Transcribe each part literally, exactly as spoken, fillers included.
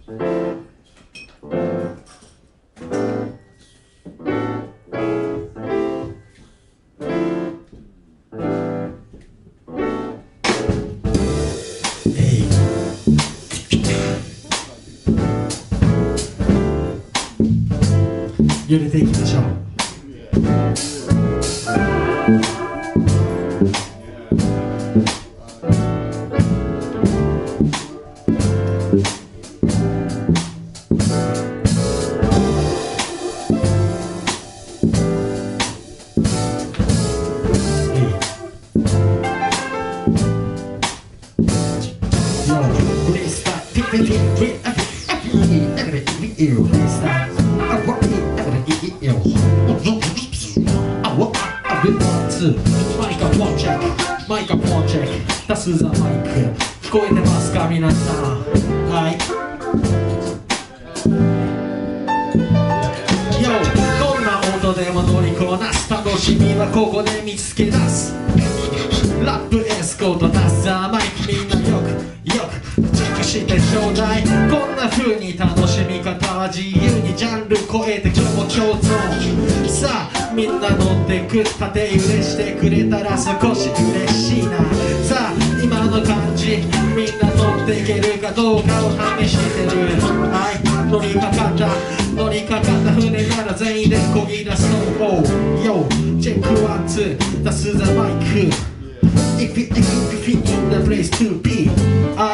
揺れていきましょう。マイクフォンチェック、出すザマイク、聞こえてますか皆さん。はい。Yo、どんな音でも乗りこなす楽しみはここで見つけ出す。ラップエスコート出すザマイク、みんなよくよくチェックしてちょうだい。こんな風に楽しみ方は自由にジャンル超えて今日も共存。さあみんな乗ってく、縦揺れしてくれたら少し嬉しいな。さあ今の感じみんな乗っていけるかどうかを試してる。はい、乗りかかった乗りかかった船なら全員で漕ぎ出すの。Yo、チェックワンツー、出すザマイク。If you if you in the place to be、はい。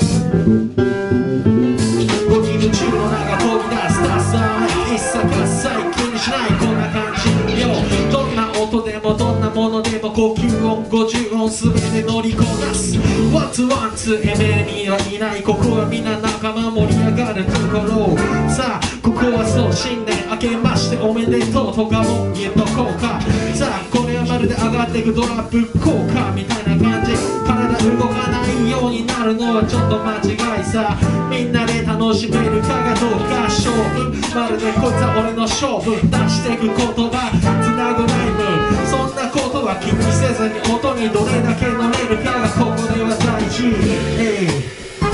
ゴキブチューの中漕ぎ出すダサい、一切合切気にしないこんな感じ。どんな音でもどんなものでも呼吸音ごじゅう音すべて乗りこなす。ワンツーワンツーエメにはいない、ここはみんな仲間盛り上がるところ。さあここはそう新年明けましておめでとうとかも言っとこうか。さあこれはまるで上がっていくドラップ効果みたいな感じ。体動かないようになるのはちょっと間違いさ。みんなで楽しめるかがどうか勝負。まるでこいつは俺の勝負。出していく言葉つなぐライブ、そんなことは気にせずに音にどれだけ乗れるかがここでは大事。hey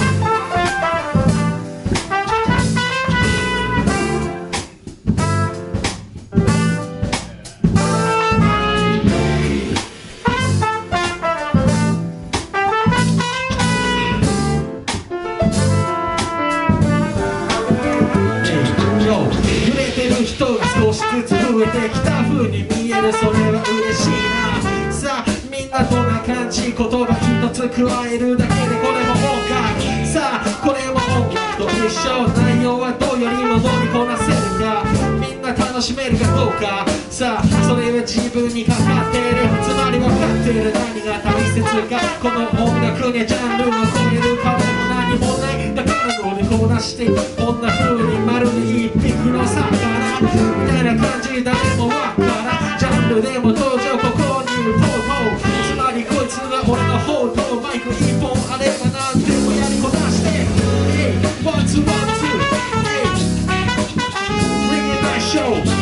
人が少しずつ増えてきた風に見える、それは嬉しいな。さあみんなどんな感じ、言葉一つ加えるだけでこれも音楽。さあこれも音楽と一緒、内容はどうよりも乗りこなせるか、みんな楽しめるかどうか。さあそれは自分にかかっている、つまり分かっている何が大切か。この音楽にジャンルを超える顔も何もない、だから乗りこなしてこんな風にまるで一匹の魚みたいな感じ、誰もわからん。ジャンルでも登場、ここにいるポーポー、つまりこいつが俺の方とマイク一本あれば何でもやりこなして、ワンツーワンツー、Bring it back show。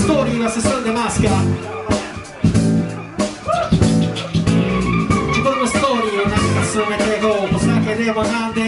ストーリーは進んでますか？自分のストーリーを何か進めていこう。お酒でもなんで